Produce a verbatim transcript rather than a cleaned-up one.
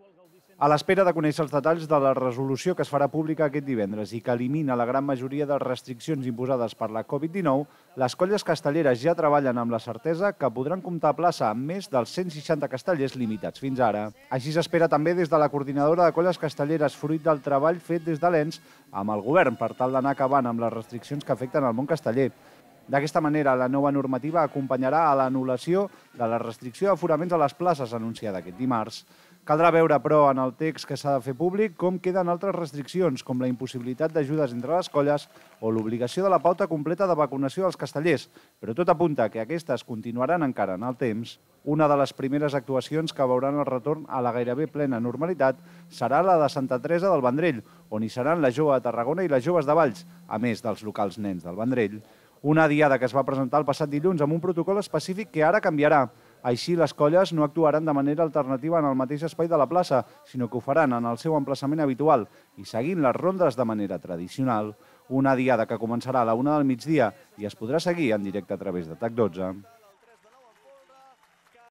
A l'espera de conèixer els detalls de la resolució que es farà pública aquest divendres i que elimina la gran majoria de restriccions imposades per la Covid dinou, les colles castelleres ja treballen amb la certesa que podran comptar a plaça amb més dels cent seixanta castellers limitats fins ara. Així s'espera també des de la coordinadora de colles castelleres, fruit del treball fet des de l'E N S amb el govern per tal d'anar acabant amb les restriccions que afecten el món casteller. D'aquesta manera, la nova normativa acompanyarà a l'anul·lació de la restricció d'aforaments a les places anunciada aquest dimarts. Caldrà veure, però, en el text que s'ha de fer públic com queden altres restriccions, com la impossibilitat d'ajudes entre les colles o l'obligació de la pauta completa de vacunació dels castellers, però tot apunta que aquestes continuaran encara en el temps. Una de les primeres actuacions que veuran el retorn a la gairebé plena normalitat serà la de Santa Teresa del Vendrell, on hi seran la Jove de Tarragona i les Joves de Valls, a més dels locals nens del Vendrell. Una diada que es va presentar el passat dilluns amb un protocol específic que ara canviarà. Així, les colles no actuaran de manera alternativa en el mateix espai de la plaça, sinó que ho faran en el seu emplaçament habitual i seguint les rondes de manera tradicional. Una diada que començarà a la una del migdia i es podrà seguir en directe a través de TAC dotze.